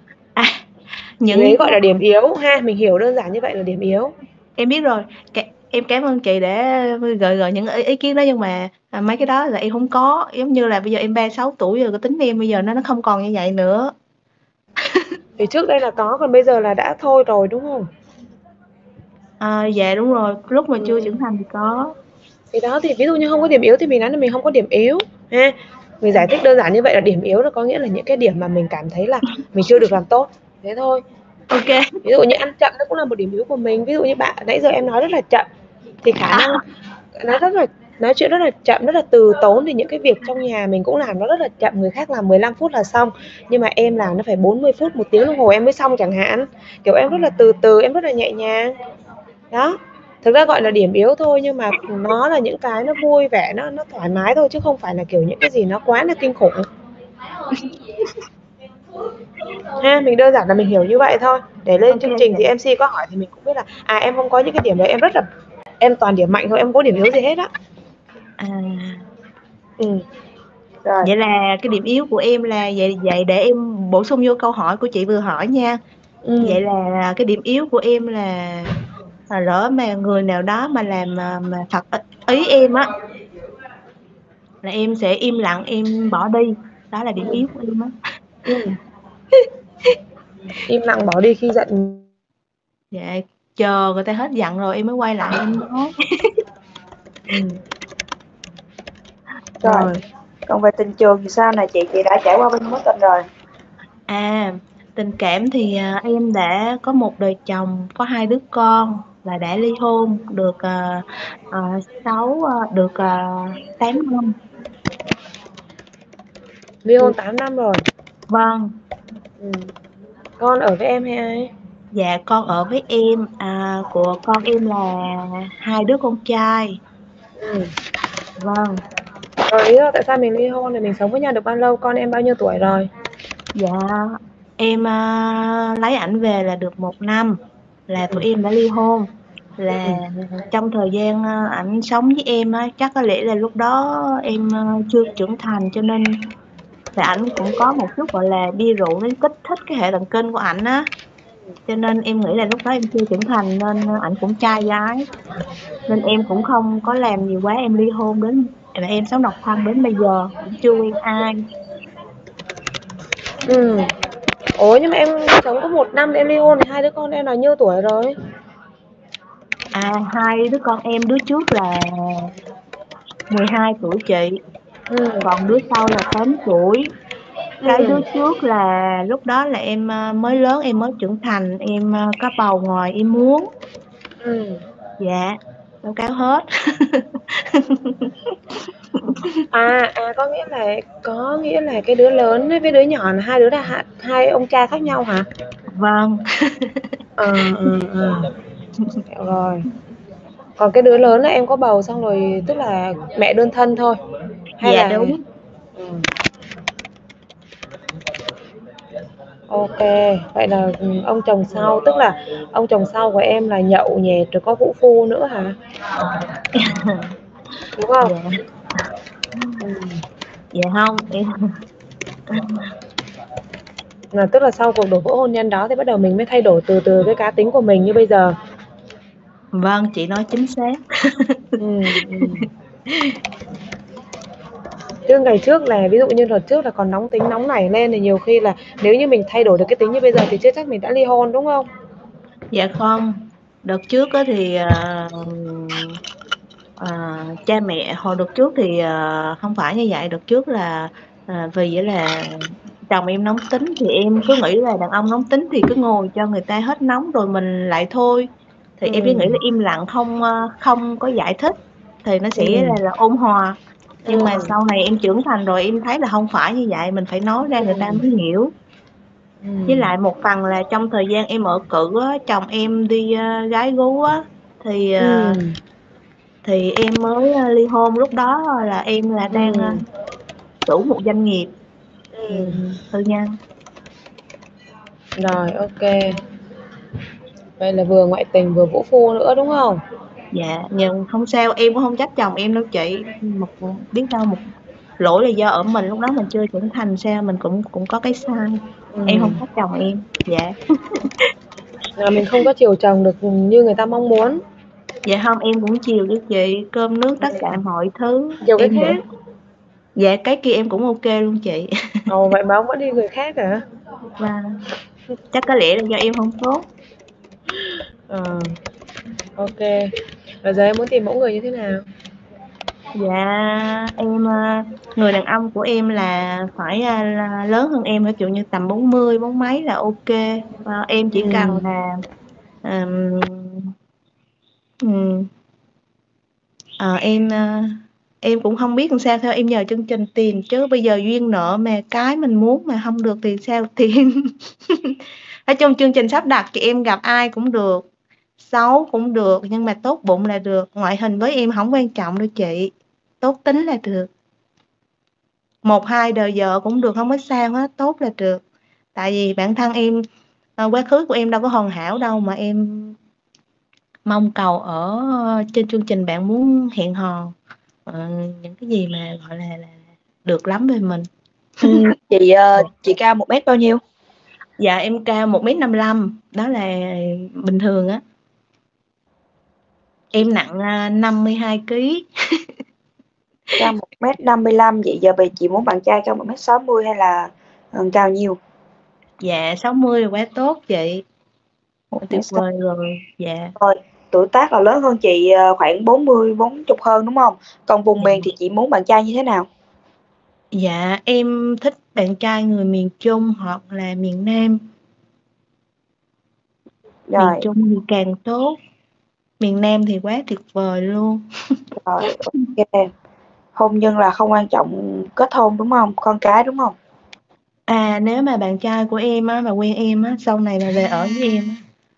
Những đấy gọi là điểm yếu ha, mình hiểu đơn giản như vậy là điểm yếu. Em biết rồi. em cảm ơn chị để gợi những ý kiến đó, nhưng mà mấy cái đó là em không có. Giống như là bây giờ em 36 tuổi rồi, cái tính em bây giờ nó không còn như vậy nữa. Thì trước đây là có, còn bây giờ là đã thôi rồi đúng không? Dạ đúng rồi, lúc mà chưa trưởng thành thì có. Thì đó, thì ví dụ như không có điểm yếu thì mình nói là mình không có điểm yếu ha. Mình giải thích đơn giản như vậy là điểm yếu nó có nghĩa là những cái điểm mà mình cảm thấy là mình chưa được làm tốt, thế thôi. Ok. Ví dụ như ăn chậm nó cũng là một điểm yếu của mình. Ví dụ như bạn nãy giờ em nói rất là chậm thì khả năng nói chuyện rất là chậm, rất là từ tốn, thì những cái việc trong nhà mình cũng làm nó rất là chậm, người khác làm 15 phút là xong nhưng mà em làm nó phải 40 phút, 1 tiếng đồng hồ em mới xong chẳng hạn. Kiểu em rất là từ từ, em rất là nhẹ nhàng. Đó. Thực ra gọi là điểm yếu thôi, nhưng mà nó là những cái nó vui vẻ, nó thoải mái thôi, chứ không phải là kiểu những cái gì nó quá là kinh khủng. Ha, mình đơn giản là mình hiểu như vậy thôi. Để lên chương trình thì MC có hỏi thì mình cũng biết là em không có những cái điểm đấy, em toàn điểm mạnh thôi, em không có điểm yếu gì hết á. Rồi. Vậy là cái điểm yếu của em là vậy để em bổ sung vô câu hỏi của chị vừa hỏi nha. Vậy là cái điểm yếu của em là lỡ mà người nào đó mà làm mà thật ý em á, là em sẽ im lặng, em bỏ đi. Đó là điểm yếu của em á. Im lặng bỏ đi khi giận. Dạ, chờ người ta hết giận rồi em mới quay lại em nói. Rồi. Còn về tình trường thì sao này chị đã trải qua bao nhiêu mối tình rồi? Tình cảm thì em đã có một đời chồng, có 2 đứa con và đã ly hôn được 8 năm. Ly hôn 8 năm rồi. Vâng. Con ở với em hay ai? Dạ con ở với em, của con em là 2 đứa con trai. Vâng. Rồi lý do tại sao mình ly hôn thì mình sống với nhau được bao lâu? Con em bao nhiêu tuổi rồi? Dạ em lấy ảnh về là được 1 năm là tụi em đã ly hôn. Là trong thời gian ảnh sống với em á, chắc có lẽ là lúc đó em chưa trưởng thành, cho nên là ảnh cũng có một chút gọi là bia rượu nó kích thích cái hệ thần kinh của ảnh á, cho nên em nghĩ là lúc đó em chưa trưởng thành nên ảnh cũng trai gái, nên em cũng không có làm gì quá, em ly hôn đến em sống độc thân đến bây giờ cũng chưa quen ai. Ủa nhưng mà em sống có 1 năm em ly hôn thì 2 đứa con em là nhiêu tuổi rồi? 2 đứa con em, đứa trước là 12 tuổi chị, còn đứa sau là 8 tuổi. Cái đứa trước là lúc đó là em mới lớn, em mới trưởng thành, em có bầu ngoài em muốn. Dạ, báo cáo hết. Có nghĩa là cái đứa lớn với đứa nhỏ là 2 đứa là 2 ông cha khác nhau hả? Vâng. Hiểu rồi. Còn cái đứa lớn là em có bầu xong rồi, tức là mẹ đơn thân thôi hay dạ, là đúng. Ok, vậy là ông chồng sau, tức là ông chồng sau của em là nhậu nhẹt rồi có vũ phu nữa hả? Đúng không? Dạ không, em là tức là sau cuộc đổ vỡ hôn nhân đó thì bắt đầu mình mới thay đổi từ từ cái cá tính của mình như bây giờ. Vâng, chị nói chính xác. Chứ ngày trước là ví dụ như đợt trước là còn nóng tính nóng nảy lên thì nhiều khi là nếu như mình thay đổi được cái tính như bây giờ thì chưa chắc mình đã ly hôn đúng không? Dạ không, đợt trước á thì cha mẹ hồi đợt trước thì không phải như vậy. Đợt trước là vì vậy là chồng em nóng tính thì em cứ nghĩ là đàn ông nóng tính thì cứ ngồi cho người ta hết nóng rồi mình lại thôi, thì em cứ nghĩ là im lặng không có giải thích thì nó sẽ là ôn hòa. Nhưng mà sau này em trưởng thành rồi em thấy là không phải như vậy, mình phải nói ra người ta mới hiểu. Với lại một phần là trong thời gian em ở cữ á, chồng em đi gái gú á thì em mới ly hôn. Lúc đó là em là đang chủ một doanh nghiệp tư nhân. Rồi ok. Vậy là vừa ngoại tình vừa vũ phu nữa đúng không? Dạ, nhưng không sao, em cũng không trách chồng em đâu chị. Biết đâu một lỗi là do ở mình, lúc đó mình chưa trưởng thành, sao mình cũng có cái sai. Em không trách chồng em. Dạ. Là mình không có chiều chồng được như người ta mong muốn. Dạ không, em cũng chiều với chị, cơm nước tất cả mọi thứ Chiều cái em để. khác. Dạ cái kia em cũng ok luôn chị. Ồ, vậy mà ông vẫn đi người khác hả? Và chắc có lẽ là do em không tốt. Ok. Rồi giờ em muốn tìm mẫu người như thế nào? Dạ em người đàn ông của em là phải là lớn hơn em, ví dụ như tầm 40 bốn mấy là ok. Em chỉ cần là ừm, ừm, em cũng không biết làm sao, theo em nhờ chương trình tìm chứ bây giờ duyên nợ mà cái mình muốn mà không được thì sao tìm. Ở trong chương trình sắp đặt thì em gặp ai cũng được, xấu cũng được nhưng mà tốt bụng là được, ngoại hình với em không quan trọng đâu chị, tốt tính là được, 1-2 đời vợ cũng được, không có sao hết, tốt là được. Tại vì bản thân em quá khứ của em đâu có hoàn hảo đâu mà em mong cầu ở trên chương trình bạn muốn hẹn hò những cái gì mà gọi là được lắm về mình. Chị cao 1 mét bao nhiêu? Dạ em cao 1m55, đó là bình thường á. Em nặng 52 kg. Cao 1m55, vậy giờ chị muốn bạn trai cao 1m60 hay là cao nhiêu? Dạ 60 là quá tốt chị, tuyệt vời rồi. Dạ. Rồi, tuổi tác là lớn hơn chị khoảng 40 hơn đúng không? Còn vùng miền thì chị muốn bạn trai như thế nào? Dạ em thích bạn trai người miền Trung hoặc là miền Nam. Rồi. Miền Trung thì càng tốt, miền Nam thì quá tuyệt vời luôn. Rồi, ok. Hôn nhân là không quan trọng, kết hôn đúng không? Con cái đúng không? Nếu mà bạn trai của em á, mà quen em á, sau này là về ở với em á,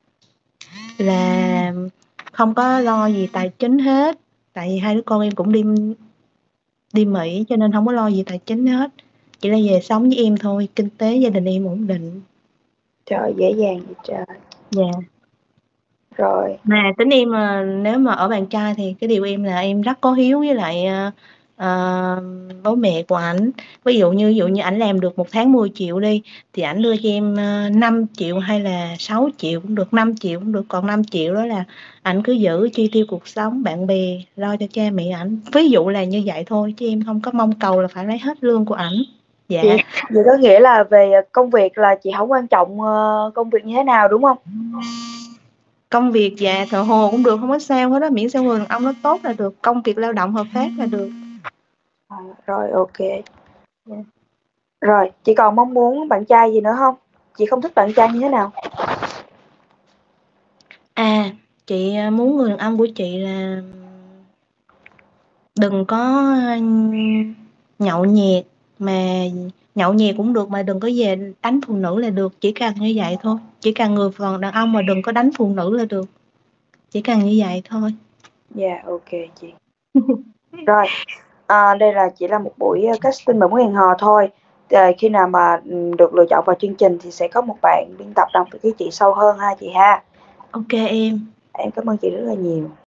là không có lo gì tài chính hết. Tại vì hai đứa con em cũng đi Mỹ cho nên không có lo gì tài chính hết. Chỉ là về sống với em thôi, kinh tế gia đình em ổn định. Trời, dễ dàng vậy trời. Dạ. Rồi. Mà tính em nếu mà ở bạn trai thì cái điều em là em rất có hiếu với lại bố mẹ của ảnh. Ví dụ như ảnh làm được 1 tháng 10 triệu đi thì ảnh đưa cho em 5 triệu hay là 6 triệu cũng được, 5 triệu cũng được, còn 5 triệu đó là ảnh cứ giữ chi tiêu cuộc sống, bạn bè, lo cho cha mẹ ảnh. Ví dụ là như vậy thôi chứ em không có mong cầu là phải lấy hết lương của ảnh. Dạ. Vậy có nghĩa là về công việc là chị không quan trọng công việc như thế nào đúng không? Công việc dạ thợ hồ cũng được, không có sao hết đó, miễn sao người đàn ông nó tốt là được, công việc lao động hợp pháp là được. Rồi ok. Rồi, chị còn mong muốn bạn trai gì nữa không? Chị không thích bạn trai như thế nào? Chị muốn người đàn ông của chị là đừng có nhậu nhẹt, mà nhậu nhẹt cũng được mà đừng có về đánh phụ nữ là được, chỉ cần như vậy thôi. Chỉ cần người đàn ông mà đừng có đánh phụ nữ là được. Chỉ cần như vậy thôi. Dạ ok chị. Rồi, đây là chỉ là một buổi casting mà muốn hẹn hò thôi. Khi nào mà được lựa chọn vào chương trình thì sẽ có một bạn biên tập làm việc với chị sâu hơn ha chị ha. Ok em. Em cảm ơn chị rất là nhiều.